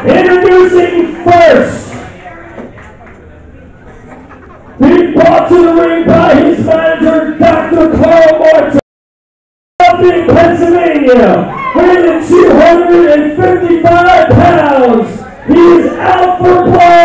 Introducing first, being brought to the ring by his manager, Dr. Carl Martin, in Pennsylvania, weighing 255 pounds. He is out for blood.